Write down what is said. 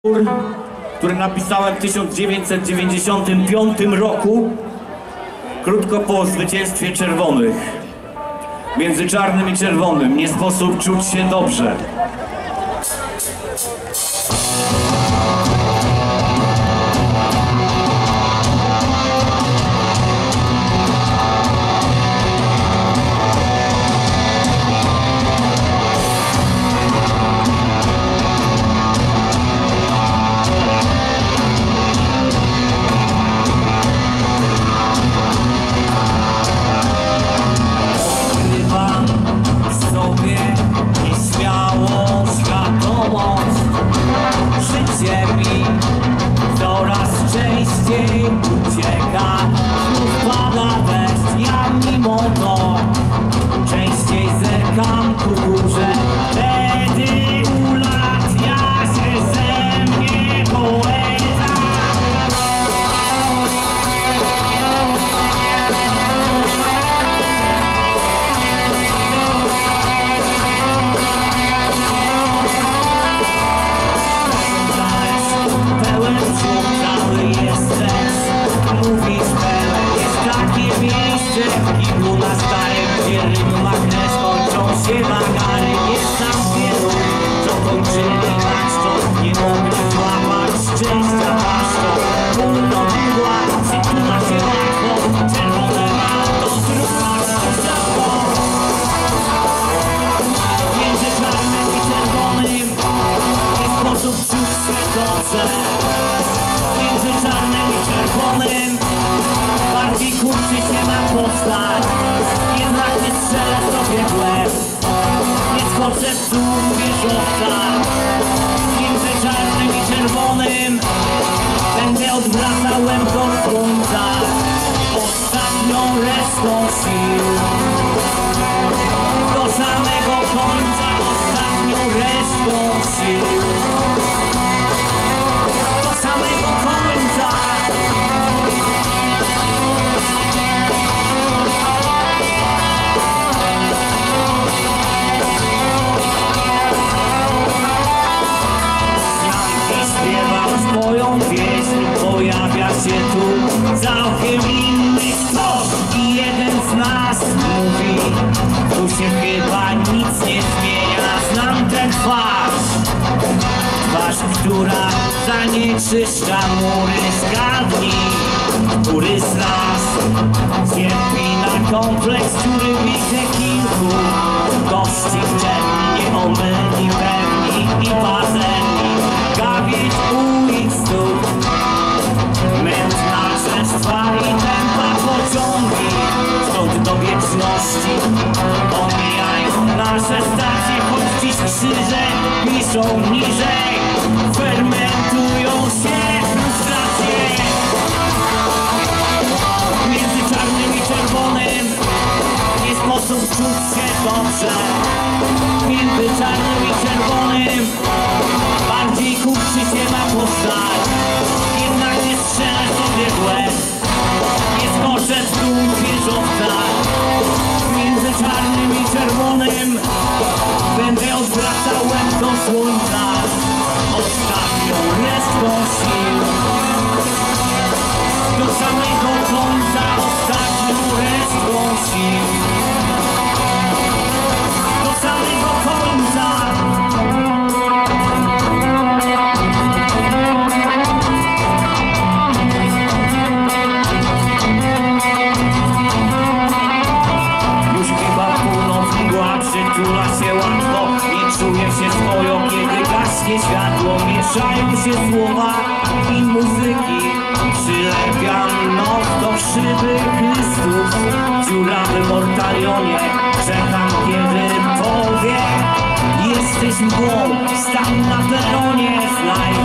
który napisałem w 1995 roku, krótko po zwycięstwie czerwonych. Między czarnym i czerwonym nie sposób czuć się dobrze. Coraz częściej ucieka, znów pada deszcz, ja mimo to częściej zerkam ku górze. Wtedy ulatnia się ze mnie poeta. W kiblu na starym, gdzie rym magnes kończą się wagary. Jest tam wielu, co kończyli maczką, nie mogli złapać szczęścia paszczą. Wolno była, przytula się łatwo, czerwone ma to zrównać szafą. Między czarnym i czerwonym nie sposób czuć się dobrze. Między czarnym i czerwonym bardziej kurczy się ma postać, jednak nie strzelę sobie w łeb, nie skoczę w słup wieżowca. Między czarnym i czerwonym będę odwracał łemką słońca, ostatnią resztą sił. Do samego końca, ostatnią resztą sił. Do samego końca. Moją pieśń pojawia się tu całkiem inny ktoś i jeden z nas mówi: tu się chyba nic nie zmienia. Znam tę twarz, która zanieczyszcza mury. Zgadnij, który z nas cierpi na kompleks, który widzę kilku gości w czerni, nieomylni, pewni i pazerni. Gawieć ulic stóp, mętna rzeczstwa i tempa pociągi stąd do wieczności omijają nasze stacje, choć dziś krzyże piszą niżej, fermentują się frustracje. Między czarnym i czerwonym nie sposób czuć się dobrze. Między czarnym i czerwonym bardziej kurczy się ma postać, jednak nie strzelę sobie w łeb, nie skoczę w dół wieżowca. Między czarnym i czerwonym będę odwracał łemką słońca, ostatnią resztką sił. Do samego końca, ostatnią resztką sił. Do samego końca. Przytula się łatwo, nie czuję się swoją, kiedy gaśnie światło. Mieszają się słowa i muzyki, przylepiam nos do szyby Chrystus. W dziurawym ortalionie czekam, kiedy powie: jesteś mgłą, stań na peronie, znaj